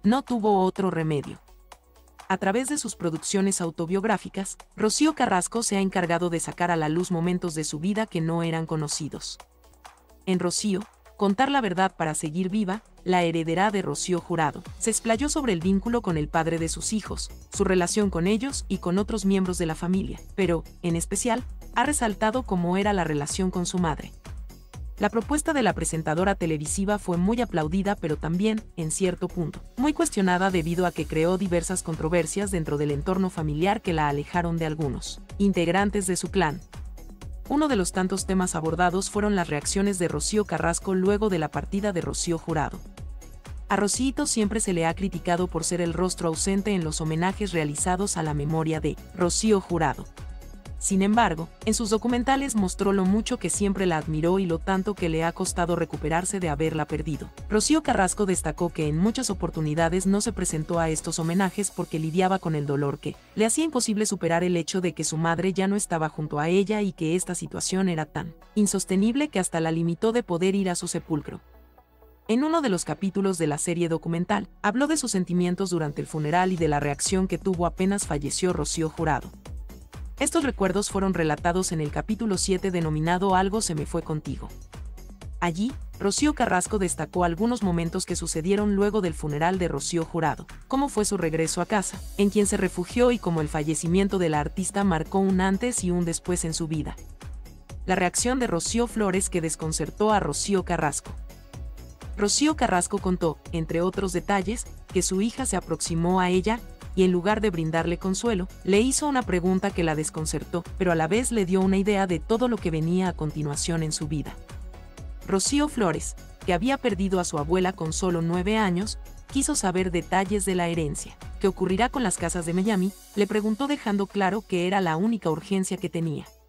no tuvo otro remedio. A través de sus producciones autobiográficas, Rocío Carrasco se ha encargado de sacar a la luz momentos de su vida que no eran conocidos. En Rocío, contar la verdad para seguir viva, la heredera de Rocío Jurado se explayó sobre el vínculo con el padre de sus hijos, su relación con ellos y con otros miembros de la familia, pero, en especial, ha resaltado cómo era la relación con su madre. La propuesta de la presentadora televisiva fue muy aplaudida pero también, en cierto punto, muy cuestionada debido a que creó diversas controversias dentro del entorno familiar que la alejaron de algunos integrantes de su clan. Uno de los tantos temas abordados fueron las reacciones de Rocío Carrasco luego de la partida de Rocío Jurado. A Rocíito siempre se le ha criticado por ser el rostro ausente en los homenajes realizados a la memoria de Rocío Jurado. Sin embargo, en sus documentales mostró lo mucho que siempre la admiró y lo tanto que le ha costado recuperarse de haberla perdido. Rocío Carrasco destacó que en muchas oportunidades no se presentó a estos homenajes porque lidiaba con el dolor que le hacía imposible superar el hecho de que su madre ya no estaba junto a ella y que esta situación era tan insostenible que hasta la limitó de poder ir a su sepulcro. En uno de los capítulos de la serie documental, habló de sus sentimientos durante el funeral y de la reacción que tuvo apenas falleció Rocío Jurado. Estos recuerdos fueron relatados en el capítulo 7 denominado Algo se me fue contigo. Allí, Rocío Carrasco destacó algunos momentos que sucedieron luego del funeral de Rocío Jurado, cómo fue su regreso a casa, en quien se refugió y cómo el fallecimiento de la artista marcó un antes y un después en su vida. La reacción de Rocío Flores que desconcertó a Rocío Carrasco. Rocío Carrasco contó, entre otros detalles, que su hija se aproximó a ella y en lugar de brindarle consuelo, le hizo una pregunta que la desconcertó, pero a la vez le dio una idea de todo lo que venía a continuación en su vida. Rocío Flores, que había perdido a su abuela con solo 9 años, quiso saber detalles de la herencia. ¿Qué ocurrirá con las casas de Miami?, le preguntó dejando claro que era la única urgencia que tenía.